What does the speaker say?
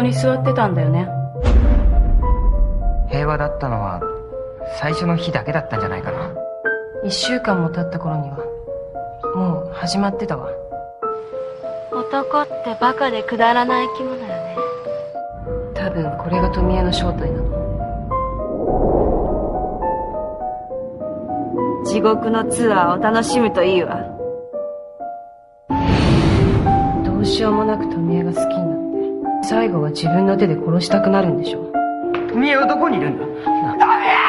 こに座ってたんだよね。 平和だったのは最初の日だけだったんじゃないかな。 1週間も経った頃にはもう始まってたわ。 男ってバカでくだらない生き物よね。 多分これが富江の正体なの。 地獄のツアーを楽しむといいわ。 どうしようもなく富江が好きになって最後は自分の手で殺したくなるんでしょ。 富江はどこにいるんだ？富江！